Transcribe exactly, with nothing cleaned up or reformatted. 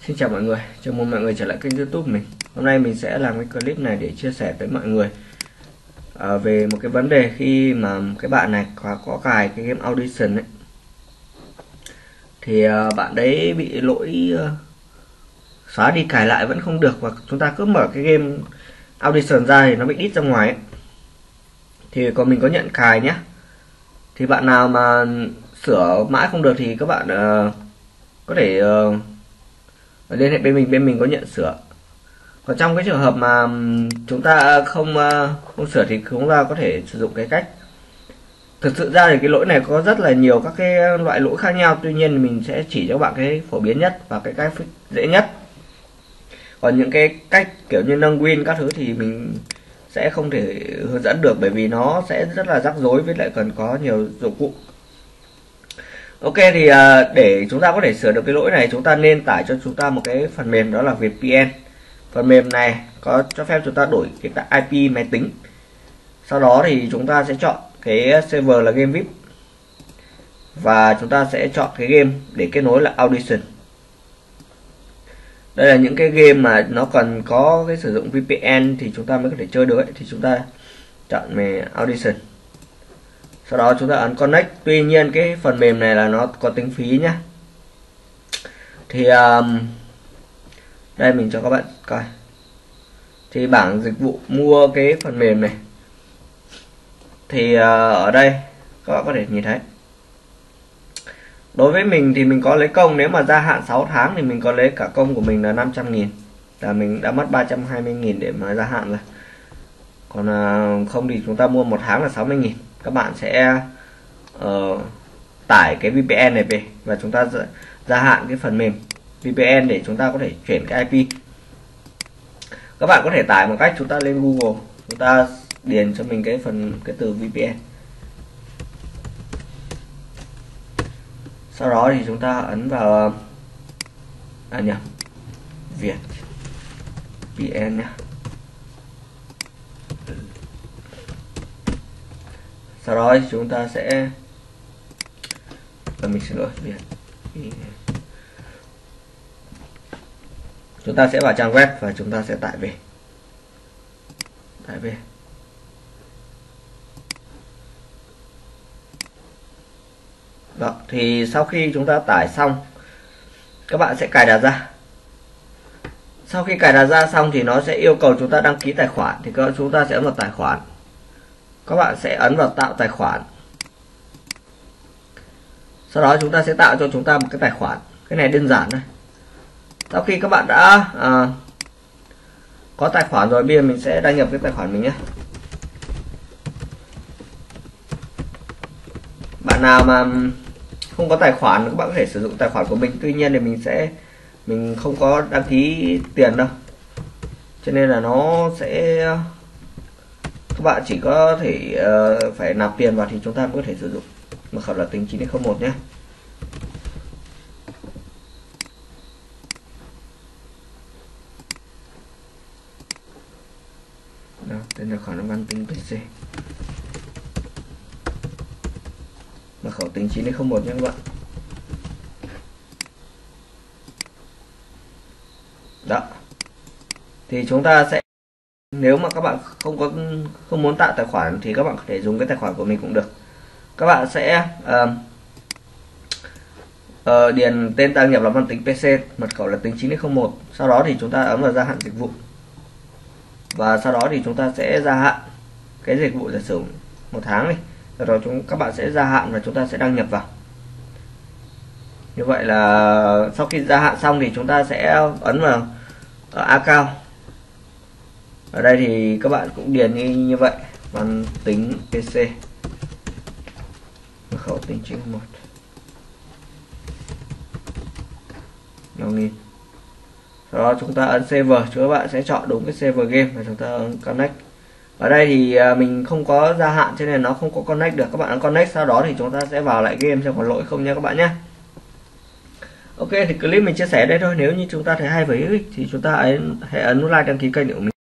Xin chào mọi người, chào mừng mọi người trở lại kênh YouTube mình. Hôm nay mình sẽ làm cái clip này để chia sẻ tới mọi người à, về một cái vấn đề khi mà cái bạn này có, có cài cái game Audition ấy, thì à, bạn đấy bị lỗi à, xóa đi cài lại vẫn không được, và chúng ta cứ mở cái game Audition ra thì nó bị đít ra ngoài ấy. Thì còn mình có nhận cài nhé. Thì bạn nào mà sửa mãi không được thì các bạn à, có thể uh, liên hệ bên mình, bên mình có nhận sửa. Còn trong cái trường hợp mà chúng ta không không sửa thì chúng ta có thể sử dụng cái cách, thực sự ra thì cái lỗi này có rất là nhiều các cái loại lỗi khác nhau, tuy nhiên mình sẽ chỉ cho bạn cái phổ biến nhất và cái cách dễ nhất. Còn những cái cách kiểu như nâng win các thứ thì mình sẽ không thể hướng dẫn được, bởi vì nó sẽ rất là rắc rối, với lại cần có nhiều dụng cụ. Ok, thì để chúng ta có thể sửa được cái lỗi này, chúng ta nên tải cho chúng ta một cái phần mềm, đó là vê pê en. Phần mềm này có cho phép chúng ta đổi cái i pê máy tính. Sau đó thì chúng ta sẽ chọn cái server là game vê i pê, và chúng ta sẽ chọn cái game để kết nối là Audition. Đây là những cái game mà nó cần có cái sử dụng vê pê en thì chúng ta mới có thể chơi được ấy. Thì chúng ta chọn về Audition. Sau đó chúng ta ấn connect. Tuy nhiên cái phần mềm này là nó có tính phí nhá. Thì um, đây mình cho các bạn coi. Thì bảng dịch vụ mua cái phần mềm này, thì uh, ở đây các bạn có thể nhìn thấy. Đối với mình thì mình có lấy công, nếu mà gia hạn sáu tháng thì mình có lấy cả công của mình là năm trăm nghìn, là mình đã mất ba trăm hai mươi nghìn để mà gia hạn rồi. Còn uh, không thì chúng ta mua một tháng là sáu mươi nghìn. Các bạn sẽ uh, tải cái vê pê en này về và chúng ta gia hạn cái phần mềm vê pê en để chúng ta có thể chuyển cái i pê. Các bạn có thể tải một cách, chúng ta lên Google, chúng ta điền cho mình cái phần cái từ vê pê en. Sau đó thì chúng ta ấn vào à nhầm Việt vê en nhé. Sau đó thì chúng ta sẽ và mình xin lỗi Việt chúng ta sẽ vào trang web và chúng ta sẽ tải về tải về đó. Thì sau khi chúng ta tải xong, các bạn sẽ cài đặt ra. Sau khi cài đặt ra xong thì nó sẽ yêu cầu chúng ta đăng ký tài khoản, thì chúng ta sẽ ấn vào tài khoản. Các bạn sẽ ấn vào tạo tài khoản. Sau đó chúng ta sẽ tạo cho chúng ta một cái tài khoản. Cái này đơn giản thôi. Sau khi các bạn đã à, có tài khoản rồi, bây giờ mình sẽ đăng nhập cái tài khoản mình nhé. Bạn nào mà không có tài khoản, các bạn có thể sử dụng tài khoản của mình. Tuy nhiên thì mình sẽ mình không có đăng ký tiền đâu, cho nên là nó sẽ các bạn chỉ có thể uh, phải nạp tiền vào thì chúng ta mới có thể sử dụng. Mật khẩu là tính chín đến không một nhé. Đó, tên tài khoản văn tính pê xê. Mật khẩu tính chín đến không một nhé các bạn. Đó. Thì chúng ta sẽ, nếu mà các bạn không có không muốn tạo tài khoản thì các bạn có thể dùng cái tài khoản của mình cũng được. Các bạn sẽ uh, uh, điền tên đăng nhập là văn tính pê xê, mật khẩu là tính chín đến không một. Sau đó thì chúng ta ấn vào gia hạn dịch vụ, và sau đó thì chúng ta sẽ gia hạn cái dịch vụ, giả sử một tháng đi. Sau đó chúng các bạn sẽ gia hạn và chúng ta sẽ đăng nhập vào. Như vậy là sau khi gia hạn xong thì chúng ta sẽ ấn vào uh, account. Ở đây thì các bạn cũng điền như, như vậy, văn tính pê xê, mật khẩu tính chín một, login. Sau đó chúng ta ấn server, các bạn sẽ chọn đúng cái server game và chúng ta ấn connect. Ở đây thì mình không có gia hạn cho nên nó không có connect được. Các bạn ấn connect, sau đó thì chúng ta sẽ vào lại game xem có lỗi không nha các bạn nhé. Ok, thì clip mình chia sẻ đây thôi. Nếu như chúng ta thấy hay với ích thì chúng ta hãy ấn like, đăng ký kênh của mình.